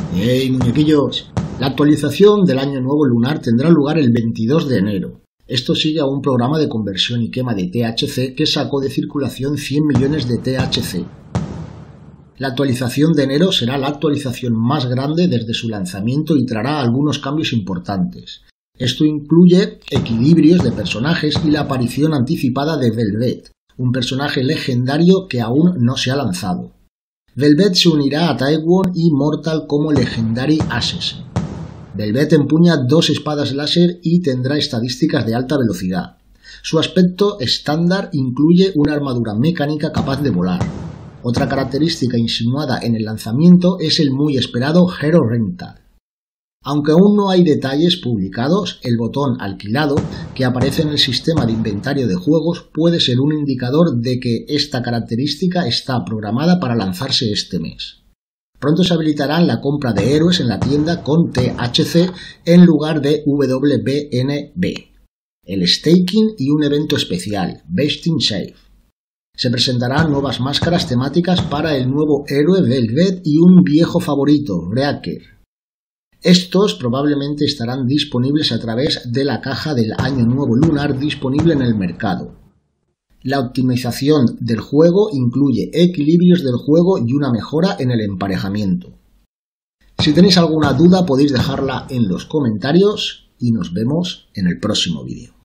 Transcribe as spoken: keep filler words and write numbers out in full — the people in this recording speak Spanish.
¡Hey, muñequillos! La actualización del año nuevo lunar tendrá lugar el veintidós de enero. Esto sigue a un programa de conversión y quema de T H C que sacó de circulación cien millones de T H C. La actualización de enero será la actualización más grande desde su lanzamiento y traerá algunos cambios importantes. Esto incluye equilibrios de personajes y la aparición anticipada de Velvet, un personaje legendario que aún no se ha lanzado. Velvet se unirá a Taiwan y Mortal como Legendary Assassin. Velvet empuña dos espadas láser y tendrá estadísticas de alta velocidad. Su aspecto estándar incluye una armadura mecánica capaz de volar. Otra característica insinuada en el lanzamiento es el muy esperado Hero Rental. Aunque aún no hay detalles publicados, el botón alquilado que aparece en el sistema de inventario de juegos puede ser un indicador de que esta característica está programada para lanzarse este mes. Pronto se habilitará la compra de héroes en la tienda con T H C en lugar de W B N B, el staking y un evento especial, Best in Shape. Se presentarán nuevas máscaras temáticas para el nuevo héroe Velvet y un viejo favorito, Breaker. Estos probablemente estarán disponibles a través de la caja del Año Nuevo Lunar disponible en el mercado. La optimización del juego incluye equilibrios del juego y una mejora en el emparejamiento. Si tenéis alguna duda podéis dejarla en los comentarios y nos vemos en el próximo vídeo.